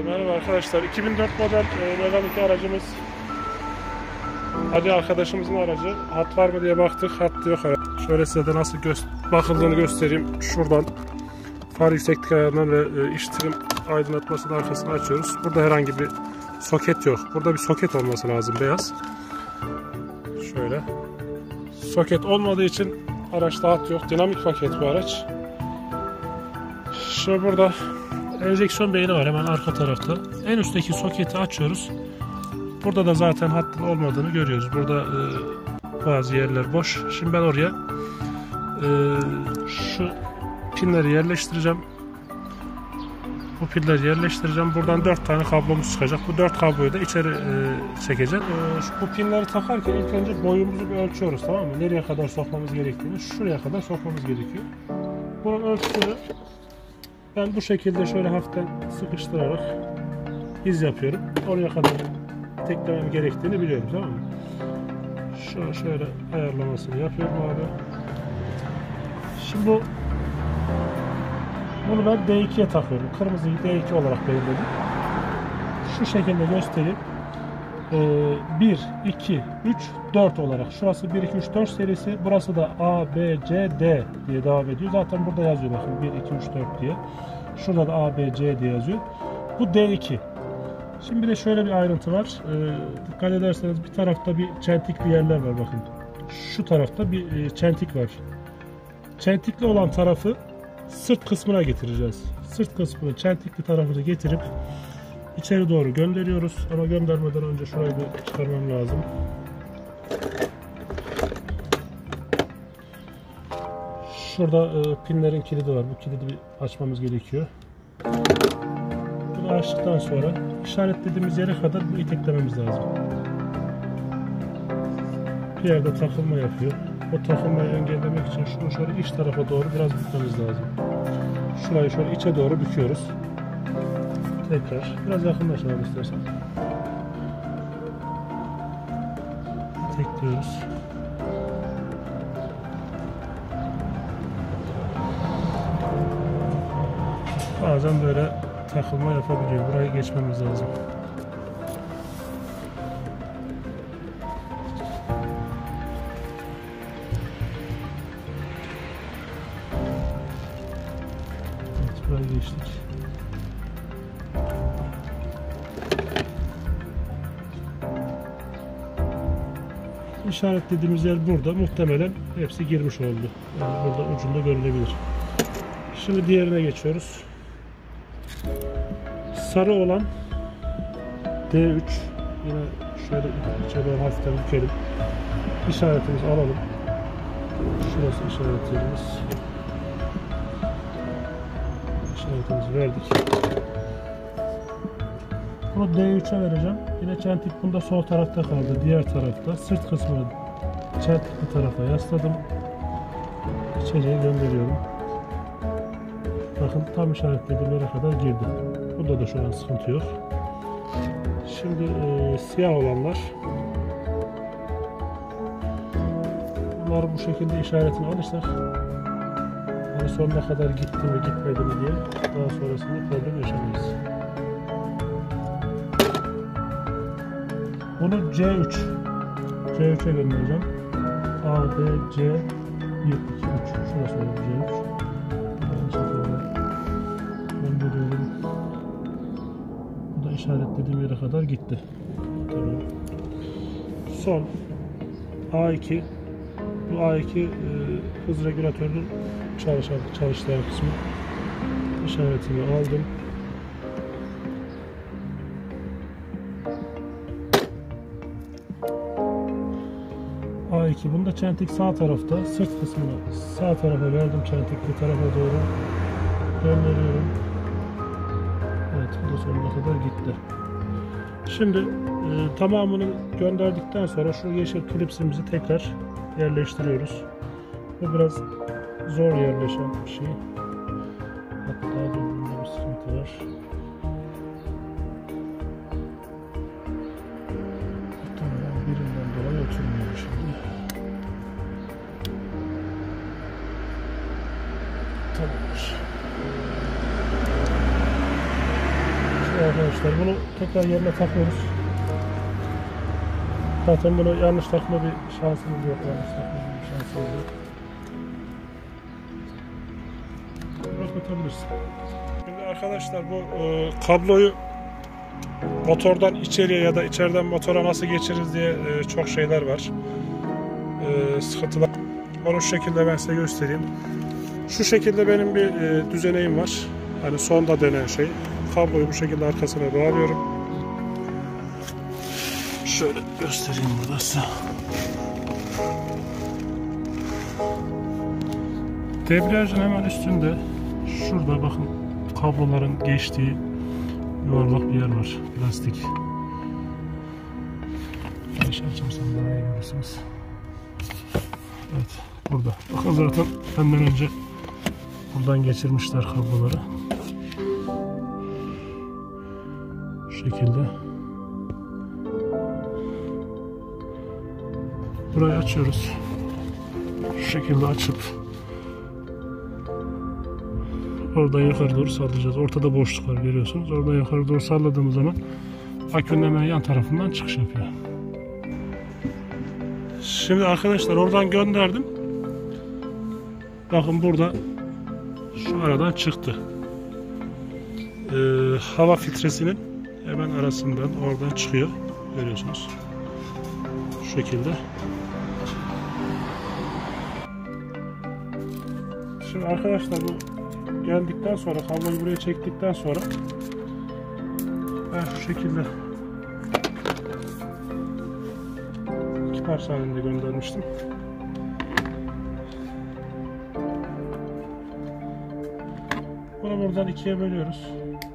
Merhaba arkadaşlar. 2004 model Megane 2 aracımız. Ali arkadaşımızın aracı. Hat var mı diye baktık. Hat yok. Şöyle size de nasıl bakıldığını göstereyim. Şuradan far yükseklik ayarından ve iç trim aydınlatmasının arkasını açıyoruz. Burada herhangi bir soket yok. Burada bir soket olması lazım, beyaz. Şöyle. Soket olmadığı için araçta hat yok. Dinamik paket bu araç. Şimdi burada enjeksiyon beyni var hemen arka tarafta. En üstteki soketi açıyoruz. Burada da zaten hattın olmadığını görüyoruz. Burada bazı yerler boş. Şimdi ben oraya şu pinleri yerleştireceğim. Bu pilleri yerleştireceğim. Buradan 4 tane kablomuz çıkacak. Bu 4 kabloyu da içeri çekeceğim. Bu pinleri takarken ilk önce boyumuzu bir ölçüyoruz, tamam mı? Nereye kadar sokmamız gerektiğini, şuraya kadar sokmamız gerekiyor. Bunun ölçüsünü ben bu şekilde şöyle hafiften sıkıştırarak iz yapıyorum. Oraya kadar teklemem gerektiğini biliyorum, tamam mı? Şöyle ayarlamasını yapıyorum abi. Şimdi bunu ben D2'ye takıyorum. Kırmızıyı D2 olarak belirledim. Şu şekilde göstereyim. 1, 2, 3, 4 olarak. Şurası 1, 2, 3, 4 serisi. Burası da A, B, C, D diye devam ediyor. Zaten burada yazıyor bakın 1, 2, 3, 4 diye. Şurada da A, B, C diye yazıyor. Bu D2. Şimdi bir de şöyle bir ayrıntı var. Dikkat ederseniz bir tarafta bir çentikli yerler var bakın. Şu tarafta bir çentik var. Çentikli olan tarafı sırt kısmına getireceğiz. Sırt kısmını, çentikli tarafını getirip içeri doğru gönderiyoruz. Ama göndermeden önce şurayı bir çıkarmam lazım. Şurada pinlerin kilidi var. Bu kilidi bir açmamız gerekiyor. Bunu açtıktan sonra işaretlediğimiz yere kadar bu iteklememiz lazım. Bir yerde takılma yapıyor. O takılmayı engellemek için şunu şöyle iç tarafa doğru biraz bükmemiz lazım. Şurayı şöyle içe doğru büküyoruz. Tekrar biraz yakınlaşalım istersen. Tekliyoruz. Bazen böyle takılma yapabiliyor. Burayı geçmemiz lazım. Evet, burayı geçtik. İşaretlediğimiz yer burada. Muhtemelen hepsi girmiş oldu. Yani burada ucunda görülebilir. Şimdi diğerine geçiyoruz. Sarı olan D3. Yine şöyle içeri hafiften bükelim. İşaretimizi alalım. Şurası işaret yerimiz. İşaretimizi verdik. Bunu D3'e vereceğim. Yine çentik bunda sol tarafta kaldı. Diğer tarafta. Sırt kısmını çentikli tarafa yasladım. İçeriye gönderiyorum. Bakın tam işaretlediğim yere kadar girdi. Burada da şu an sıkıntı yok. Şimdi siyah olanlar. Bunları bu şekilde işaretini alırsak yani sonuna kadar gitti mi gitmedi mi diye daha sonrasında problem yaşamayız. Bunu C3'e göndereceğim. A, B, C 1, 2, 3. Şurası olur C3. Aynı şekilde gönderiyorum. Bu da işaretlediğim yere kadar gitti. Tamam. Son A2. Bu A2 hız regülatörünün çalıştığı kısmı. İşaretini aldım. A2. Bunda çentik sağ tarafta. Sırt kısmını sağ tarafa verdim. Çentikli tarafa doğru gönderiyorum. Evet, bu da sonuna kadar gitti. Şimdi tamamını gönderdikten sonra şu yeşil klipsimizi tekrar yerleştiriyoruz. Bu biraz zor yerleşen bir şey. Hatta dönümde bir sıkıntı var. Birinden dolayı oturmuyor şimdi. Tamamdır. Şimdi arkadaşlar bunu tekrar yerine takıyoruz. Zaten bunu yanlış takma bir şansımız yok. Yanlış takma bir şansımız yok. Kapatabilirsin. Şimdi arkadaşlar bu kabloyu motordan içeriye ya da içeriden motora nasıl geçiririz diye çok şeyler var. Sıkıntılar. Onu şu şekilde ben size göstereyim. Şu şekilde benim bir düzeneğim var. Hani sonda denen şey. Kabloyu bu şekilde arkasına bağlıyorum. Şöyle göstereyim burada size. Debriyajın hemen üstünde şurada bakın kabloların geçtiği yuvarlak bir yer var. Plastik. Açarsam daha iyi görürsünüz. Evet. Burada. Bakın zaten benden önce buradan geçirmişler kabloları. Şu şekilde. Burayı açıyoruz. Şu şekilde açıp oradan yukarı doğru sallayacağız. Ortada boşluk var görüyorsunuz. Oradan yukarı doğru salladığımız zaman akünün hemen yan tarafından çıkış yapıyor. Şimdi arkadaşlar oradan gönderdim. Bakın burada şu aradan çıktı. Hava filtresinin hemen arasından oradan çıkıyor. Görüyorsunuz. Şu şekilde. Şimdi arkadaşlar bu geldikten sonra kabloyu buraya çektikten sonra ben şu şekilde iki parça halinde göndermiştim. Bunu buradan ikiye bölüyoruz.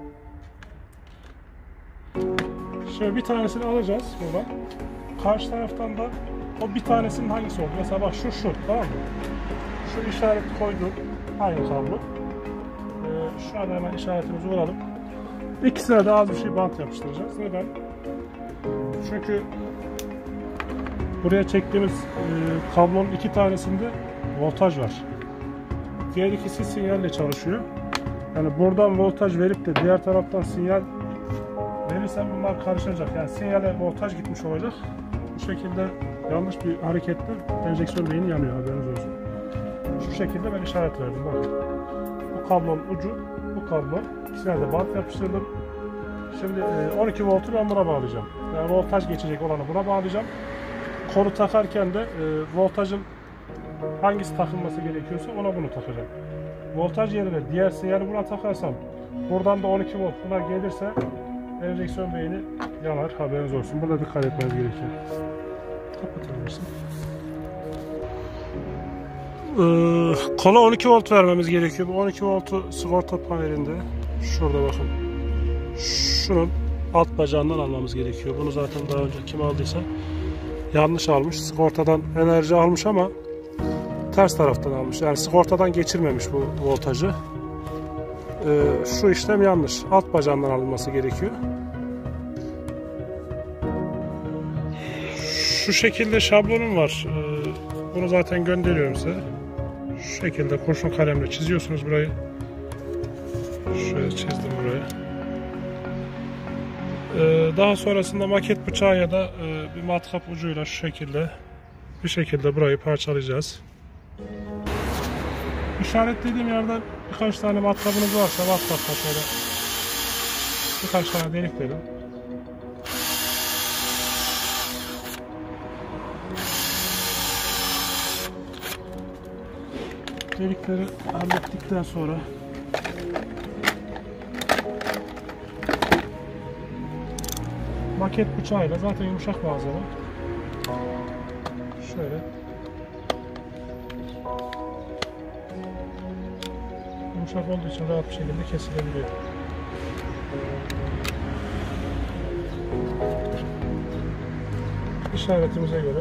Şöyle bir tanesini alacağız buradan. Karşı taraftan da o bir tanesinin hangisi oldu? Mesela bak şu tamam mı? Şu işareti koydum. Aynı kablo. Şu an hemen işaretimizi vuralım. İkisine de az bir şey bant yapıştıracağız. Neden? Çünkü buraya çektiğimiz kablonun iki tanesinde voltaj var. Diğer ikisi sinyalle çalışıyor. Yani buradan voltaj verip de diğer taraftan sinyal verirsen bunlar karışacak. Yani sinyale voltaj gitmiş olacak. Bu şekilde yanlış bir hareketle enjeksiyon beyni yanıyor, haberiniz olsun. Şu şekilde ben işaret verdim. Bakın. Bu kablonun ucu, bu kablo. İkisine de bant yapıştırdım. Şimdi 12 voltu ben buna bağlayacağım. Yani voltaj geçecek olanı buna bağlayacağım. Kolu takarken de voltajın hangisi takılması gerekiyorsa ona bunu takacağım. Voltaj yerine diğer sinyali buna takarsam buradan da 12 volt buna gelirse enjeksiyon beyni yanar, haberiniz olsun. Burada dikkat etmeniz gerekiyor. Kapatabilirsin. Kola 12 volt vermemiz gerekiyor. Bu 12 voltu sigorta panelinde şurada bakın. Şunun alt bacağından almamız gerekiyor. Bunu zaten daha önce kim aldıysa yanlış almış. Sigortadan enerji almış ama ters taraftan almış. Yani sigortadan geçirmemiş bu voltajı. Şu işlem yanlış. Alt bacağından alınması gerekiyor. Şu şekilde şablonum var. Bunu zaten gönderiyorum size. Şu şekilde kurşun kalemle çiziyorsunuz burayı. Şöyle çizdim burayı. Daha sonrasında maket bıçağı ya da bir matkap ucuyla şu şekilde bir şekilde burayı parçalayacağız. İşaretlediğim yerden birkaç tane matkabınız varsa matkapla şöyle birkaç tane delik verin. Delikleri hallettikten sonra maket bıçağıyla zaten yumuşak malzeme. Şöyle yumuşak olduğu için rahat bir şekilde kesilebiliyor. İşaretimize göre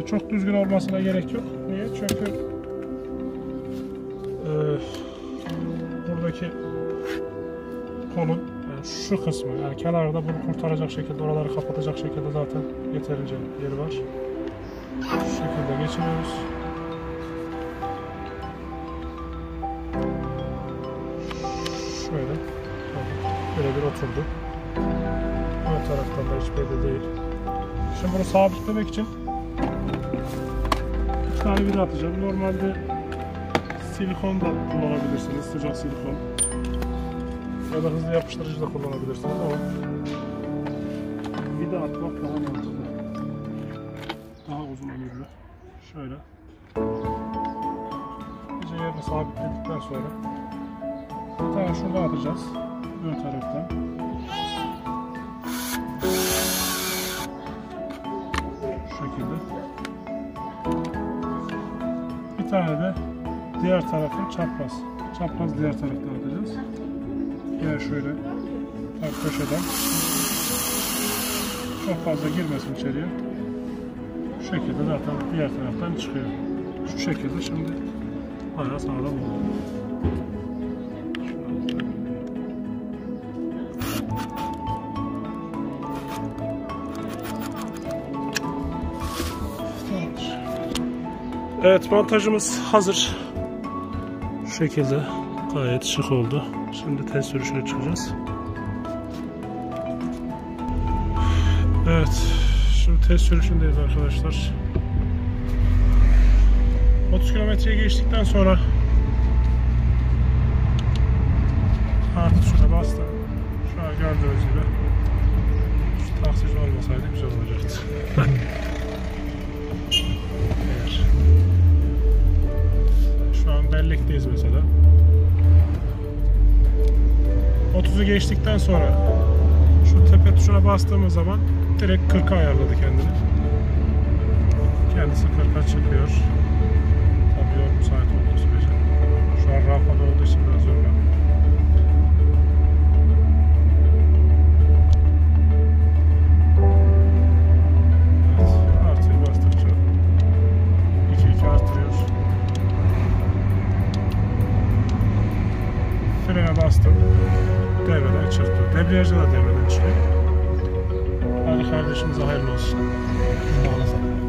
Çok düzgün olmasına gerek yok. Niye? Çünkü buradaki kolun yani şu kısmı, yani kenarda bunu kurtaracak şekilde, oraları kapatacak şekilde zaten yeterince yeri var. Şu şekilde geçiriyoruz. Şöyle. Böyle bir oturdu. Ön taraftan da hiç belli değil. Şimdi bunu sabitlemek için 2 tane vida atacağım. Normalde silikon da kullanabilirsiniz, sıcak silikon. Ya da hızlı yapıştırıcı da kullanabilirsiniz ama vida atmak daha mantıklı. Daha uzun ömürlü. Şöyle. İyice yerini sabitledikten sonra bir tane şuradan atacağız. Ön taraftan. Şu şekilde. Bir tane de diğer tarafın çapraz. Çapraz diğer taraftan atacağız. Yine şöyle tam köşeden. Çok fazla girmesin içeriye. Şu şekilde zaten diğer taraftan çıkıyor. Şu şekilde şimdi bayağı sağlam oldu. Evet, montajımız hazır. Şu şekilde gayet şık oldu. Şimdi test sürüşüne çıkacağız. Evet, şimdi test sürüşündeyiz arkadaşlar. 30 kilometreye geçtikten sonra artık şuna bastım. Şu an gördüğünüz gibi şu taksici olmasaydı güzel olacaktı. Şu an bellekteyiz mesela. 30'u geçtikten sonra şu tepe tuşuna bastığımız zaman direkt 40'a ayarladı kendini. Kendisi 40'a çıkıyor. Tabii yol müsait olduğu sürece. Şu an rampada olduğu için biraz zorluyor. Evet, artıyor bastıkça 2-2 artırıyor. Frene bastım. Devreden çıktı. Debriyajda da devreden çıkıyor. Hadi kardeşimize hayırlı olsun. Sağ olasın.